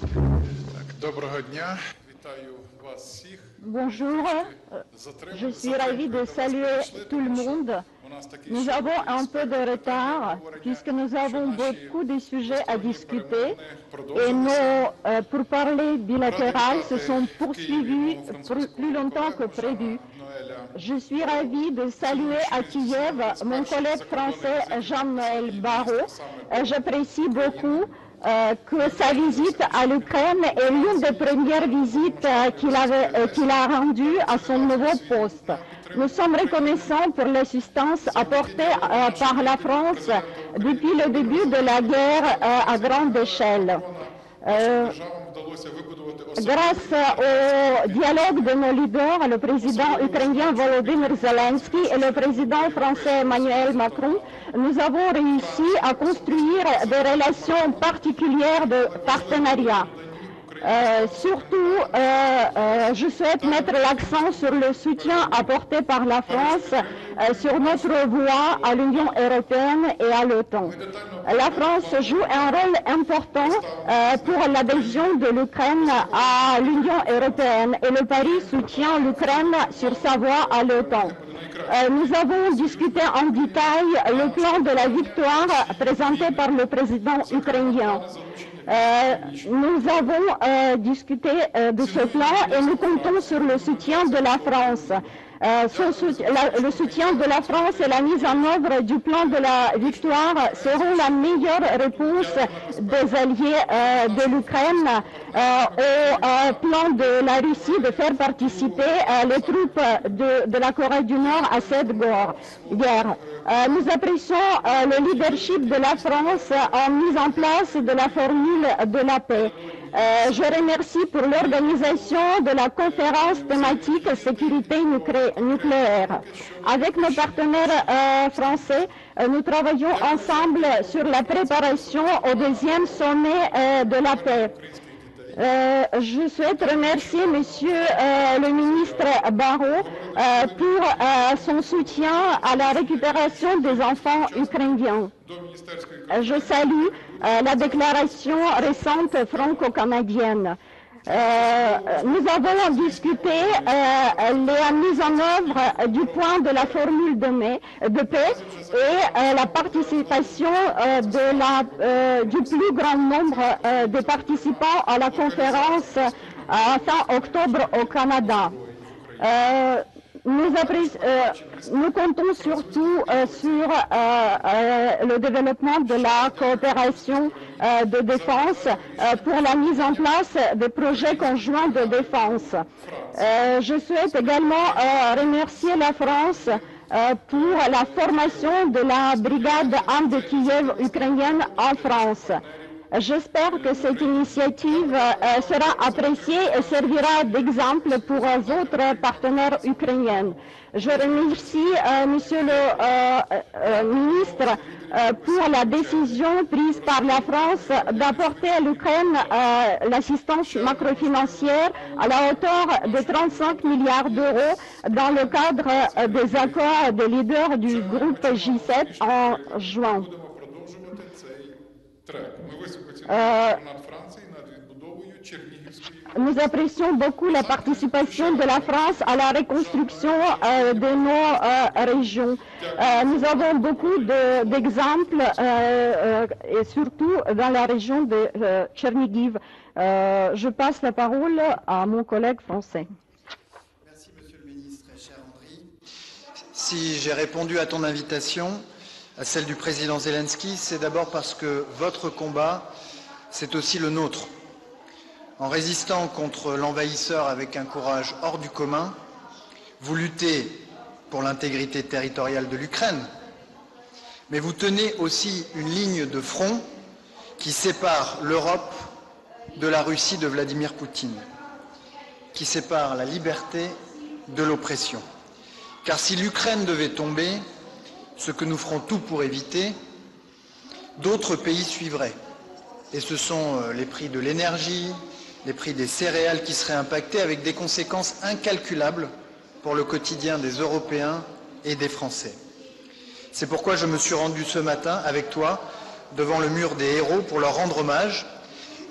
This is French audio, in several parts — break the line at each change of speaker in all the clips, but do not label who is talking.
Bonjour, je suis ravie de saluer tout le monde. Nous avons un peu de retard puisque nous avons beaucoup de sujets à discuter et nos pourparlers bilatérales se sont poursuivis plus longtemps que prévu. Je suis ravie de saluer à Kiev mon collègue français Jean-Noël Barrot. J'apprécie beaucoup que sa visite à l'Ukraine est l'une des premières visites qu'il a rendues à son nouveau poste. Nous sommes reconnaissants pour l'assistance apportée par la France depuis le début de la guerre à grande échelle. Grâce au dialogue de nos leaders, le président ukrainien Volodymyr Zelensky et le président français Emmanuel Macron, nous avons réussi à construire des relations particulières de partenariat. Surtout, je souhaite mettre l'accent sur le soutien apporté par la France sur notre voie à l'Union européenne et à l'OTAN. La France joue un rôle important pour l'adhésion de l'Ukraine à l'Union européenne et le Paris soutient l'Ukraine sur sa voie à l'OTAN. Nous avons discuté en détail le plan de la victoire présenté par le président ukrainien. Nous avons discuté de ce plan et nous comptons sur le soutien de la France. Le soutien de la France et la mise en œuvre du plan de la victoire seront la meilleure réponse des alliés de l'Ukraine au plan de la Russie de faire participer les troupes de la Corée du Nord à cette guerre. Nous apprécions le leadership de la France en mise en place de la formule de la paix. Je remercie pour l'organisation de la conférence thématique sécurité nucléaire. Avec nos partenaires français, nous travaillons ensemble sur la préparation au deuxième sommet de la paix. Je souhaite remercier Monsieur le ministre Barrot pour son soutien à la récupération des enfants ukrainiens. Je salue la déclaration récente franco-canadienne. Nous avons discuté la mise en œuvre du point de la formule de paix et la participation du plus grand nombre de participants à la conférence fin octobre au Canada. Nous comptons surtout sur le développement de la coopération de défense pour la mise en place des projets conjoints de défense. Je souhaite également remercier la France pour la formation de la brigade Âme de Kiev ukrainienne en France. J'espère que cette initiative sera appréciée et servira d'exemple pour d'autres partenaires ukrainiens. Je remercie Monsieur le ministre pour la décision prise par la France d'apporter à l'Ukraine l'assistance macrofinancière à la hauteur de 35 milliards d'euros dans le cadre des accords des leaders du groupe G7 en juin. Nous apprécions beaucoup la participation de la France à la reconstruction de nos régions. Nous avons beaucoup d'exemples, et surtout dans la région de Tchernigiv. Je passe la parole à mon collègue français.
Merci, Monsieur le Ministre, cher Andriy. Si j'ai répondu à ton invitation, à celle du président Zelensky, c'est d'abord parce que votre combat, c'est aussi le nôtre. En résistant contre l'envahisseur avec un courage hors du commun, vous luttez pour l'intégrité territoriale de l'Ukraine, mais vous tenez aussi une ligne de front qui sépare l'Europe de la Russie de Vladimir Poutine, qui sépare la liberté de l'oppression. Car si l'Ukraine devait tomber, ce que nous ferons tout pour éviter, d'autres pays suivraient. Et ce sont les prix de l'énergie, les prix des céréales qui seraient impactés avec des conséquences incalculables pour le quotidien des Européens et des Français. C'est pourquoi je me suis rendu ce matin avec toi devant le mur des héros pour leur rendre hommage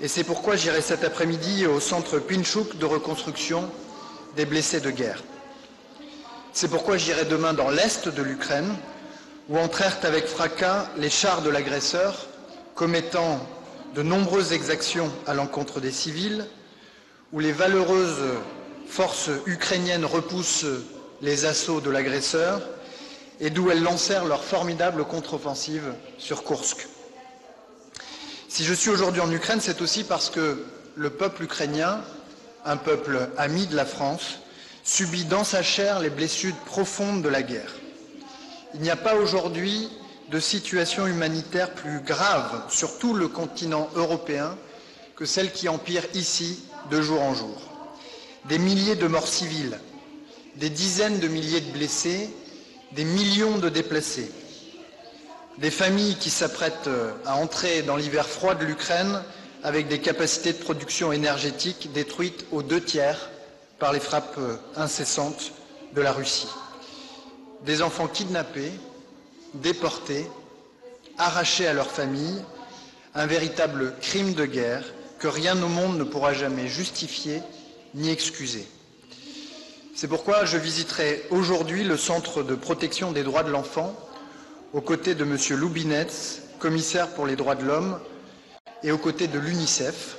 Et c'est pourquoi j'irai cet après-midi au centre Pinchuk de reconstruction des blessés de guerre. C'est pourquoi j'irai demain dans l'est de l'Ukraine, où entrèrent avec fracas les chars de l'agresseur, commettant de nombreuses exactions à l'encontre des civils, où les valeureuses forces ukrainiennes repoussent les assauts de l'agresseur et d'où elles lancèrent leur formidable contre-offensive sur Koursk. Si je suis aujourd'hui en Ukraine, c'est aussi parce que le peuple ukrainien, un peuple ami de la France, subit dans sa chair les blessures profondes de la guerre. Il n'y a pas aujourd'hui de situation humanitaire plus grave sur tout le continent européen que celle qui empire ici de jour en jour. Des milliers de morts civiles, des dizaines de milliers de blessés, des millions de déplacés, des familles qui s'apprêtent à entrer dans l'hiver froid de l'Ukraine avec des capacités de production énergétique détruites aux 2/3 par les frappes incessantes de la Russie. Des enfants kidnappés, déportés, arrachés à leurs familles, un véritable crime de guerre que rien au monde ne pourra jamais justifier ni excuser. C'est pourquoi je visiterai aujourd'hui le Centre de protection des droits de l'enfant aux côtés de M. Lubinets, commissaire pour les droits de l'homme, et aux côtés de l'UNICEF.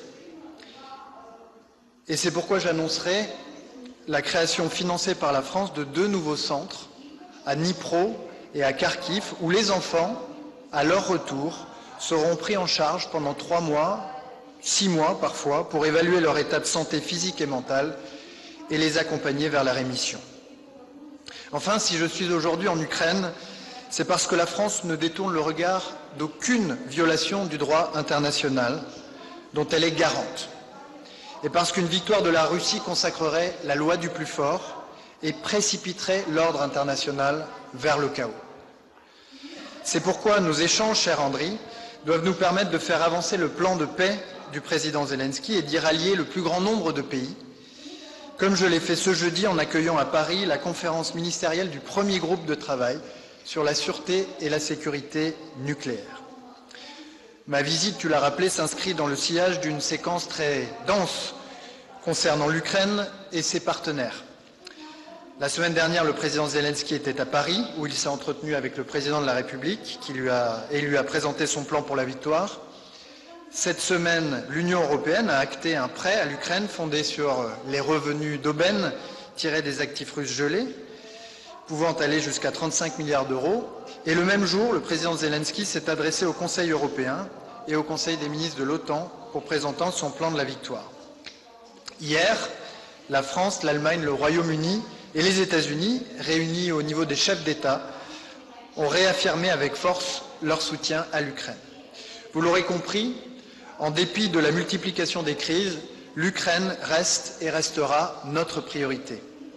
Et c'est pourquoi j'annoncerai la création financée par la France de 2 nouveaux centres à Dnipro et à Kharkiv, où les enfants, à leur retour, seront pris en charge pendant 3 mois, 6 mois parfois, pour évaluer leur état de santé physique et mentale et les accompagner vers la rémission. Enfin, si je suis aujourd'hui en Ukraine, c'est parce que la France ne détourne le regard d'aucune violation du droit international dont elle est garante. Et parce qu'une victoire de la Russie consacrerait la loi du plus fort et précipiterait l'ordre international vers le chaos. C'est pourquoi nos échanges, cher Andriy, doivent nous permettre de faire avancer le plan de paix du président Zelensky et d'y rallier le plus grand nombre de pays, comme je l'ai fait ce jeudi en accueillant à Paris la conférence ministérielle du premier groupe de travail sur la sûreté et la sécurité nucléaire. Ma visite, tu l'as rappelé, s'inscrit dans le sillage d'une séquence très dense concernant l'Ukraine et ses partenaires. La semaine dernière, le président Zelensky était à Paris, où il s'est entretenu avec le président de la République, qui lui a présenté son plan pour la victoire. Cette semaine, l'Union européenne a acté un prêt à l'Ukraine fondé sur les revenus d'aubaine tirés des actifs russes gelés, pouvant aller jusqu'à 35 milliards d'euros. Et le même jour, le président Zelensky s'est adressé au Conseil européen et au Conseil des ministres de l'OTAN pour présenter son plan de la victoire. Hier, la France, l'Allemagne, le Royaume-Uni et les États-Unis, réunis au niveau des chefs d'État, ont réaffirmé avec force leur soutien à l'Ukraine. Vous l'aurez compris, en dépit de la multiplication des crises, l'Ukraine reste et restera notre priorité.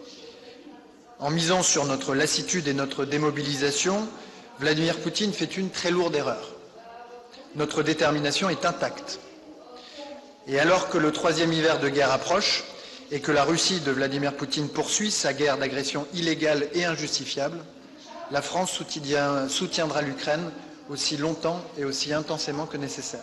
En misant sur notre lassitude et notre démobilisation, Vladimir Poutine fait une très lourde erreur. Notre détermination est intacte. Et alors que le 3e hiver de guerre approche et que la Russie de Vladimir Poutine poursuit sa guerre d'agression illégale et injustifiable, la France soutiendra l'Ukraine aussi longtemps et aussi intensément que nécessaire.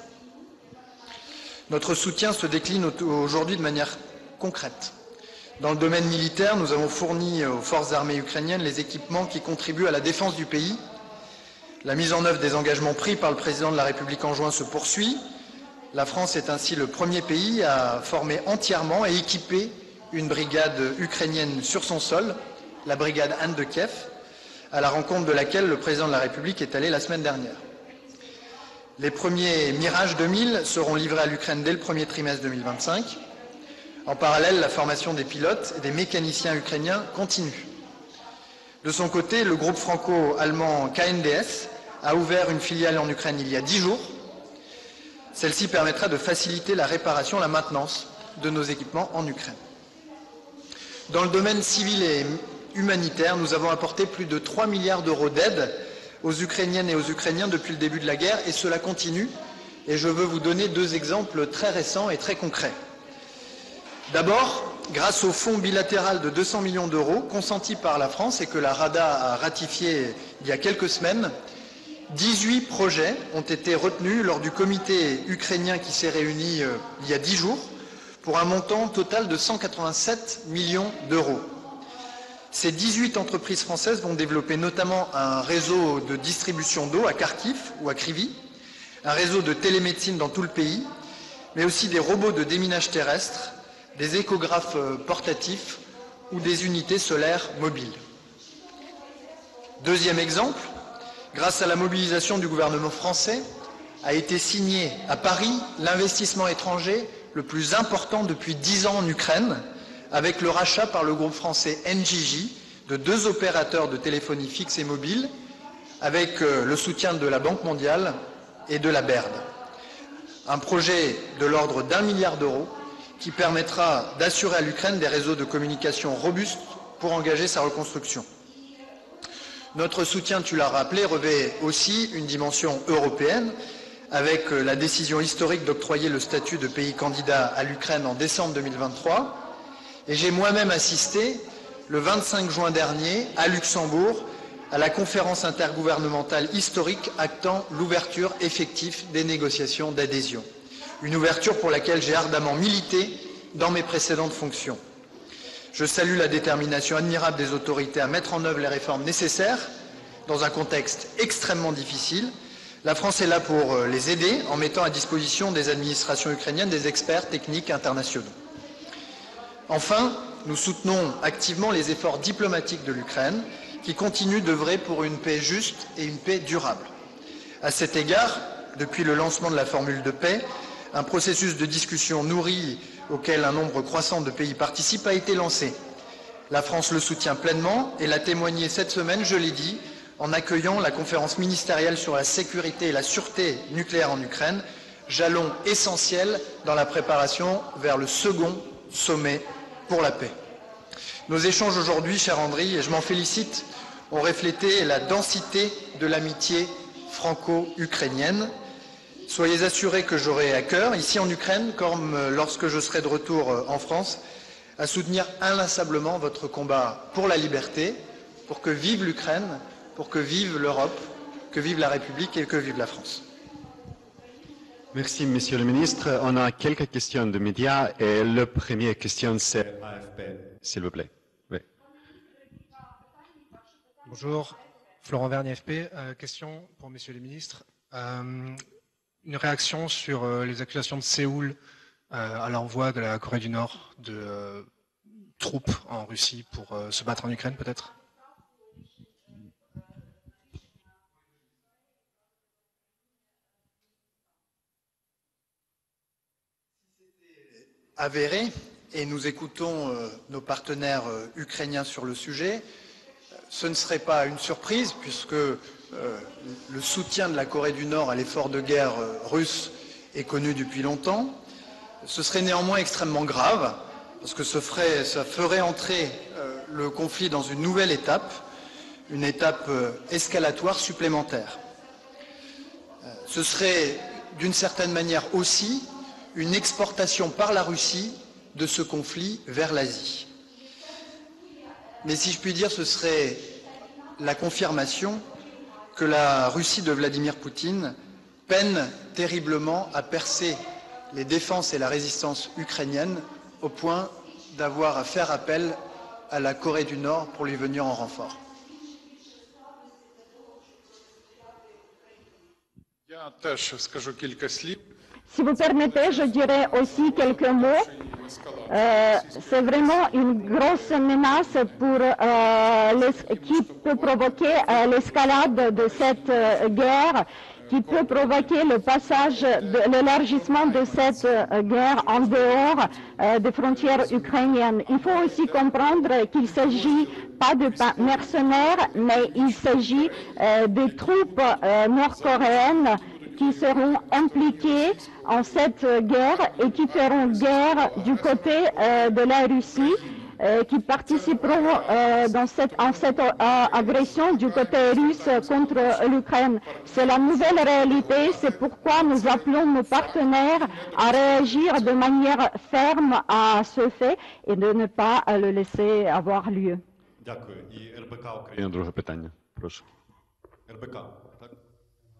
Notre soutien se décline aujourd'hui de manière concrète. Dans le domaine militaire, nous avons fourni aux forces armées ukrainiennes les équipements qui contribuent à la défense du pays. La mise en œuvre des engagements pris par le président de la République en juin se poursuit. La France est ainsi le premier pays à former entièrement et équiper une brigade ukrainienne sur son sol, la brigade Anne de Kiev, à la rencontre de laquelle le président de la République est allé la semaine dernière. Les premiers Mirage 2000 seront livrés à l'Ukraine dès le premier trimestre 2025. En parallèle, la formation des pilotes et des mécaniciens ukrainiens continue. De son côté, le groupe franco-allemand KNDS a ouvert une filiale en Ukraine il y a 10 jours. Celle-ci permettra de faciliter la réparation, la maintenance de nos équipements en Ukraine. Dans le domaine civil et humanitaire, nous avons apporté plus de 3 milliards d'euros d'aide aux Ukrainiennes et aux Ukrainiens depuis le début de la guerre, et cela continue. Et je veux vous donner 2 exemples très récents et très concrets. D'abord, grâce au fonds bilatéral de 200 millions d'euros consenti par la France et que la Rada a ratifié il y a quelques semaines, 18 projets ont été retenus lors du comité ukrainien qui s'est réuni il y a 10 jours pour un montant total de 187 millions d'euros. Ces 18 entreprises françaises vont développer notamment un réseau de distribution d'eau à Kharkiv ou à Kryvyi, un réseau de télémédecine dans tout le pays, mais aussi des robots de déminage terrestre, des échographes portatifs ou des unités solaires mobiles. Deuxième exemple, grâce à la mobilisation du gouvernement français, a été signé à Paris l'investissement étranger le plus important depuis 10 ans en Ukraine, avec le rachat par le groupe français NJJ de 2 opérateurs de téléphonie fixe et mobile, avec le soutien de la Banque mondiale et de la BERD. Un projet de l'ordre d'1 milliard d'euros qui permettra d'assurer à l'Ukraine des réseaux de communication robustes pour engager sa reconstruction. Notre soutien, tu l'as rappelé, revêt aussi une dimension européenne, avec la décision historique d'octroyer le statut de pays candidat à l'Ukraine en décembre 2023. Et j'ai moi-même assisté, le 25 juin dernier, à Luxembourg, à la conférence intergouvernementale historique actant l'ouverture effective des négociations d'adhésion. Une ouverture pour laquelle j'ai ardemment milité dans mes précédentes fonctions. Je salue la détermination admirable des autorités à mettre en œuvre les réformes nécessaires dans un contexte extrêmement difficile. La France est là pour les aider en mettant à disposition des administrations ukrainiennes des experts techniques internationaux. Enfin, nous soutenons activement les efforts diplomatiques de l'Ukraine qui continuent d'œuvrer pour une paix juste et une paix durable. À cet égard, depuis le lancement de la formule de paix, un processus de discussion nourri auquel un nombre croissant de pays participent a été lancé. La France le soutient pleinement et l'a témoigné cette semaine, je l'ai dit, en accueillant la conférence ministérielle sur la sécurité et la sûreté nucléaire en Ukraine, jalon essentiel dans la préparation vers le second sommet pour la paix. Nos échanges aujourd'hui, cher Andriy, et je m'en félicite, ont reflété la densité de l'amitié franco-ukrainienne. Soyez assurés que j'aurai à cœur, ici en Ukraine, comme lorsque je serai de retour en France, à soutenir inlassablement votre combat pour la liberté, pour que vive l'Ukraine, pour que vive l'Europe, que vive la République et que vive la France.
Merci, Monsieur le Ministre. On a quelques questions de médias et la première question, c'est AFP, s'il vous plaît. Oui.
Bonjour, Florent Vergne, AFP. Question pour Monsieur le Ministre. Une réaction sur les accusations de Séoul à l'envoi de la Corée du Nord de troupes en Russie pour se battre en Ukraine, peut-être?
Avéré, et nous écoutons nos partenaires ukrainiens sur le sujet, ce ne serait pas une surprise puisque le soutien de la Corée du Nord à l'effort de guerre russe est connu depuis longtemps. Ce serait néanmoins extrêmement grave parce que ça ferait entrer le conflit dans une nouvelle étape, une étape escalatoire supplémentaire. Ce serait d'une certaine manière aussi une exportation par la Russie de ce conflit vers l'Asie. Mais si je puis dire, ce serait la confirmation que la Russie de Vladimir Poutine peine terriblement à percer les défenses et la résistance ukrainienne au point d'avoir à faire appel à la Corée du Nord pour lui venir en renfort.
Si vous permettez, je dirais aussi quelques mots. C'est vraiment une grosse menace qui peut provoquer l'escalade de cette guerre, qui peut provoquer le passage, l'élargissement de cette guerre en dehors des frontières ukrainiennes. Il faut aussi comprendre qu'il ne s'agit pas de mercenaires, mais il s'agit des troupes nord-coréennes qui seront impliqués en cette guerre et qui feront guerre du côté de la Russie, qui participeront en cette agression du côté russe contre l'Ukraine. C'est la nouvelle réalité, c'est pourquoi nous appelons nos partenaires à réagir de manière ferme à ce fait et de ne pas le laisser avoir lieu.
Дякую. І РБК Україна, друге питання. Прошу. РБК, так?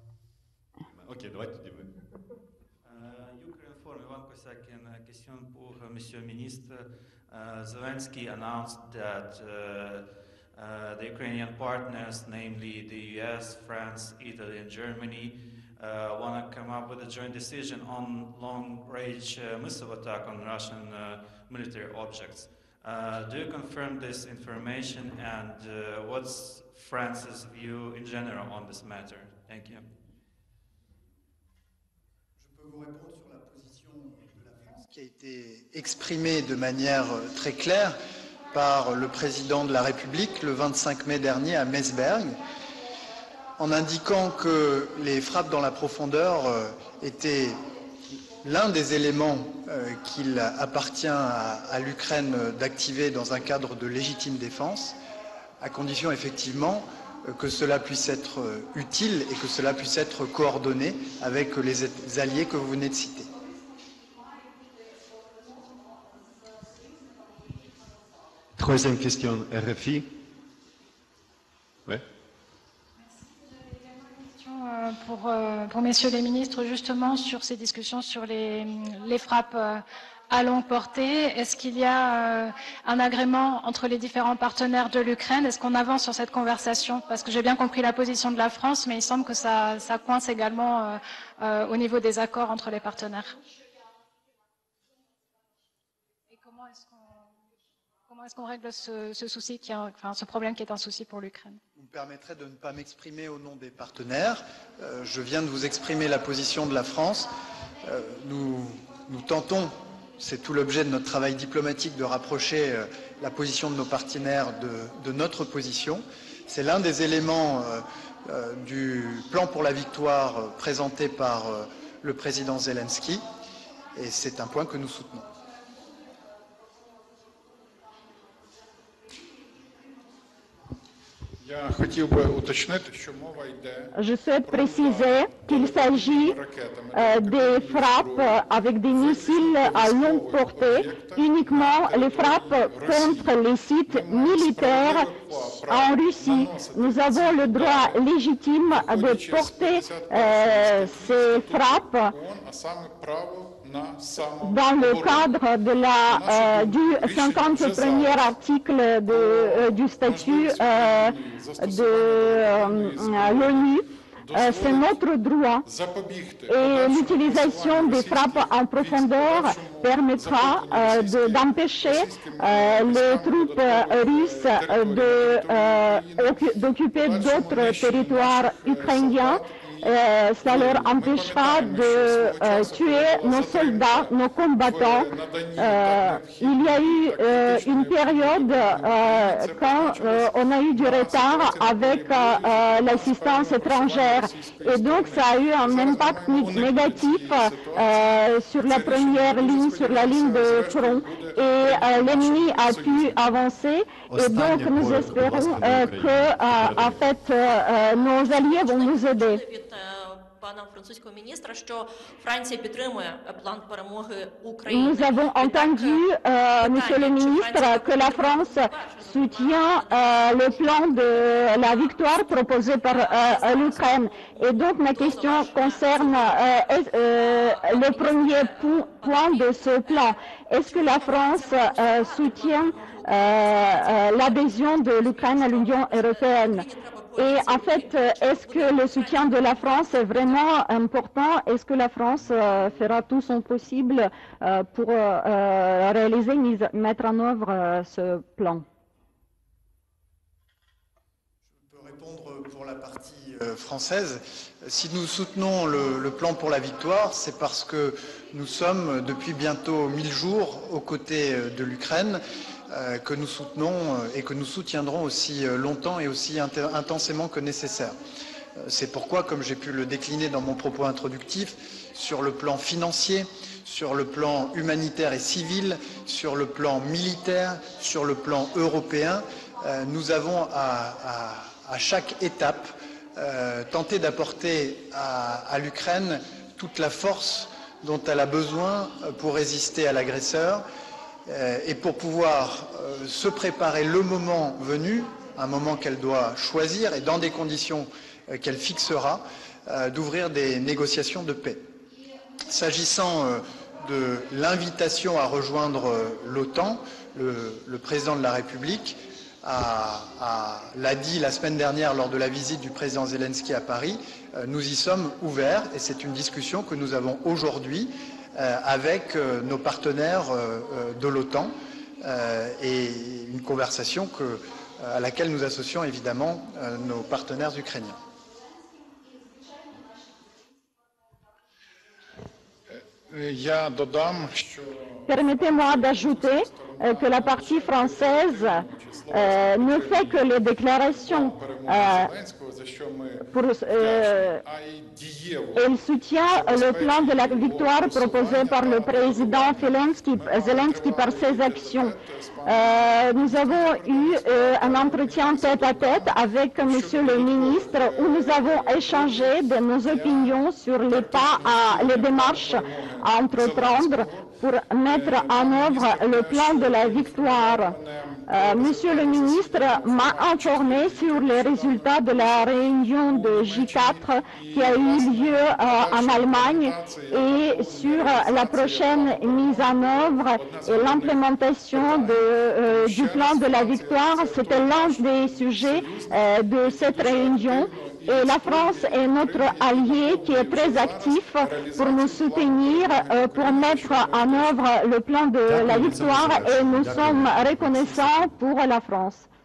Ok, давайте Дима.
Ukraine Forum, Ivan Kosak, une question pour Monsieur le Ministre. Zelensky announced that the Ukrainian partners, namely the US, France, Italy, and Germany, want to come up with a joint decision on long-range missile attack on Russian military objects. Do you confirm this information, and what's France's view in general on this matter? Thank you.
Je peux vous répondre sur la position de la France qui a été exprimée de manière très claire par le président de la République le 25 mai dernier à Meseberg, en indiquant que les frappes dans la profondeur étaient l'un des éléments qu'il appartient à l'Ukraine d'activer dans un cadre de légitime défense, à condition effectivement que cela puisse être utile et que cela puisse être coordonné avec les alliés que vous venez de citer.
Troisième question, RFI. Ouais.
Pour messieurs les ministres, justement sur ces discussions sur les frappes à longue portée. Est-ce qu'il y a un agrément entre les différents partenaires de l'Ukraine? Est-ce qu'on avance sur cette conversation? Parce que j'ai bien compris la position de la France, mais il semble que ça coince également au niveau des accords entre les partenaires. Et comment est-ce qu'on règle ce souci, ce problème qui est un souci pour l'Ukraine?
Vous me permettrez de ne pas m'exprimer au nom des partenaires. Je viens de vous exprimer la position de la France. Nous tentons, c'est tout l'objet de notre travail diplomatique, de rapprocher la position de nos partenaires de notre position. C'est l'un des éléments du plan pour la victoire présenté par le président Zelensky, et c'est un point que nous soutenons.
Je souhaite préciser qu'il s'agit des frappes avec des missiles à longue portée, uniquement les frappes contre les sites militaires en Russie. Nous avons le droit légitime de porter ces frappes dans le cadre du 51e article du statut de l'ONU. C'est notre droit et l'utilisation des frappes en profondeur permettra d'empêcher les troupes russes d'occuper d'autres territoires ukrainiens. Ça leur empêchera de tuer nos soldats, nos combattants. Il y a eu une période quand on a eu du retard avec l'assistance étrangère et donc ça a eu un impact négatif sur la première ligne, sur la ligne de front et l'ennemi a pu avancer et donc nous espérons que en fait nos alliés vont nous aider. Nous avons entendu, Monsieur le ministre, que la France soutient le plan de la victoire proposé par l'Ukraine. Et donc ma question concerne le premier point de ce plan. Est-ce que la France soutient l'adhésion de l'Ukraine à l'Union européenne? Et en fait, est-ce que le soutien de la France est vraiment important? Est-ce que la France fera tout son possible pour réaliser, mettre en œuvre ce plan?
Je peux répondre pour la partie française. Si nous soutenons le plan pour la victoire, c'est parce que nous sommes depuis bientôt 1000 jours aux côtés de l'Ukraine, que nous soutenons et que nous soutiendrons aussi longtemps et aussi intensément que nécessaire. C'est pourquoi, comme j'ai pu le décliner dans mon propos introductif, sur le plan financier, sur le plan humanitaire et civil, sur le plan militaire, sur le plan européen, nous avons à chaque étape tenté d'apporter à l'Ukraine toute la force dont elle a besoin pour résister à l'agresseur et pour pouvoir se préparer le moment venu, un moment qu'elle doit choisir et dans des conditions qu'elle fixera, d'ouvrir des négociations de paix. S'agissant de l'invitation à rejoindre l'OTAN, le président de la République l'a dit la semaine dernière lors de la visite du président Zelensky à Paris, nous y sommes ouverts et c'est une discussion que nous avons aujourd'hui avec nos partenaires de l'OTAN et une conversation à laquelle nous associons évidemment nos partenaires ukrainiens.
Permettez-moi d'ajouter que la partie française ne fait que les déclarations elle soutient le plan de la victoire proposé par le président Zelensky par ses actions. Nous avons eu un entretien tête-à-tête avec Monsieur le ministre où nous avons échangé de nos opinions sur les démarches à entreprendre pour mettre en œuvre le plan de la victoire. Monsieur le ministre m'a informé sur les résultats de la réunion de J4 qui a eu lieu en Allemagne et sur la prochaine mise en œuvre et l'implémentation du plan de la victoire. C'était l'un des sujets de cette réunion. Et la France est notre allié qui est très actif pour nous soutenir, pour mettre en œuvre le plan de la victoire et nous sommes reconnaissants pour la France.